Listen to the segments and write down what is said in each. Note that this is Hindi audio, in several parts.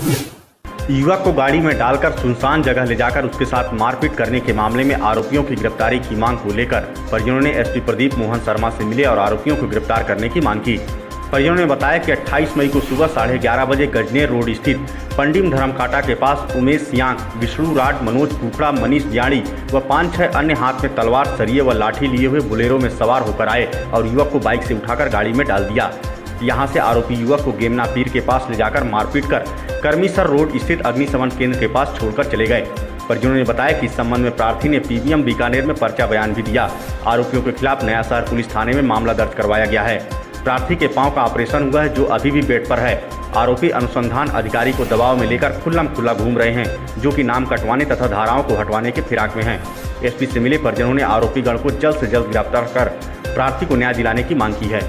युवक को गाड़ी में डालकर सुनसान जगह ले जाकर उसके साथ मारपीट करने के मामले में आरोपियों की गिरफ्तारी की मांग को लेकर परिजनों ने एसपी प्रदीप मोहन शर्मा से मिले और आरोपियों को गिरफ्तार करने की मांग की। परिजनों ने बताया कि 28 मई को सुबह 11:30 बजे गजनेर रोड स्थित पंडिम धर्मकाटा के पास उमेश सियांग, विष्णु राठ, मनोज कुकड़ा, मनीष जाड़ी व 5-6 अन्य हाथ में तलवार, सरिये व लाठी लिए हुए बोलेरो में सवार होकर आए और युवक को बाइक से उठाकर गाड़ी में डाल दिया। यहां से आरोपी युवक को गेमना पीर के पास ले जाकर मारपीट कर करमीसर रोड स्थित अग्निशमन केंद्र के पास छोड़कर चले गए। परिजनों ने बताया कि इस संबंध में प्रार्थी ने पीबीएम बीकानेर में पर्चा बयान भी दिया। आरोपियों के खिलाफ नया शहर पुलिस थाने में मामला दर्ज करवाया गया है। प्रार्थी के पांव का ऑपरेशन हुआ है, जो अभी भी बेड पर है। आरोपी अनुसंधान अधिकारी को दबाव में लेकर खुल्लम खुल्ला घूम रहे हैं, जो कि नाम कटवाने तथा धाराओं को हटवाने के फिराक में हैं। एसपी से मिले परिजनों ने आरोपीगण को जल्द से जल्द गिरफ्तार कर प्रार्थी को न्याय दिलाने की मांग की है।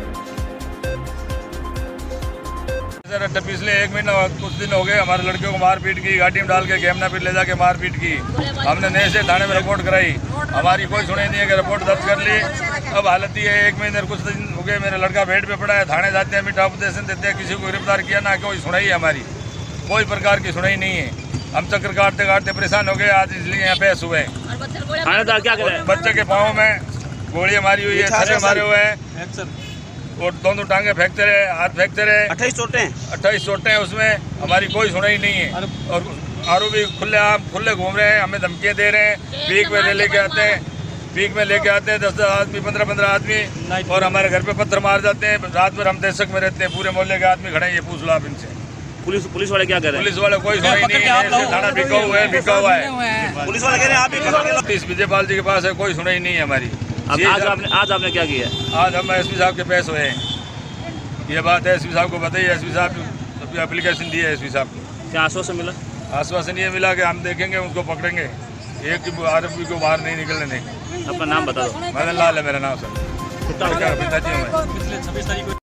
पिछले 1 महीना कुछ दिन हो गए, हमारे लड़कियों को मारपीट की, गाड़ी में डाल के गेमना पीट ले जाके मारपीट की। हमने नए से थाने में रिपोर्ट कराई, हमारी कोई सुनाई नहीं है कि रिपोर्ट दर्ज कर ली। अब हालत ये है, 1 महीने कुछ दिन हो गए मेरा लड़का बेड पे पड़ा है। थाने जाते हैं, मीठा उपदेशन देते हैं, किसी को गिरफ्तार किया ना कोई सुनाई है, हमारी कोई प्रकार की सुनाई नहीं है। हम चक्कर काटते काटते परेशान हो गए, आज इसलिए यहाँ पे हुए। बच्चे के पाँव में गोलियां मारी हुई है, छर्रे मारे हुए हैं और दोनों टांगे फ्रैक्चर है, हाथ फ्रैक्चर है। 28 चोटें हैं उसमें। हमारी कोई सुनाई नहीं है और आरोपी खुले घूम रहे हैं, हमें धमकियां दे रहे हैं। वीक में लेके आते हैं, 10 आदमी, 15 आदमी और हमारे घर पे पत्थर मार जाते हैं। रात भर हम दहशत में रहते हैं, पूरे मोहल्ले के आदमी खड़े हैं। ये पूछ लो आप इनसे। पुलिस वाले क्या कह रहे हैं? पुलिस वाले कोई सुनाई नहीं है, थाना बिका हुआ है। पुलिस वाले कह रहे हैं आप ही विजयपाल जी के पास है, कोई सुनाई नहीं है हमारी। आज आपने क्या किया? आज हम एसपी साहब के पेश हुए हैं। ये बात है एसपी साहब को बताइए। एसपी साहब एप्लीकेशन दी है एसपी साहब को। क्या आश्वासन मिला? आश्वासन ये मिला कि हम देखेंगे, उनको पकड़ेंगे, एक आरोपी को बाहर नहीं निकलने देंगे। अपना नाम बता दो। मदन लाल है मेरा नाम सर। पिताजी हूँ मैं।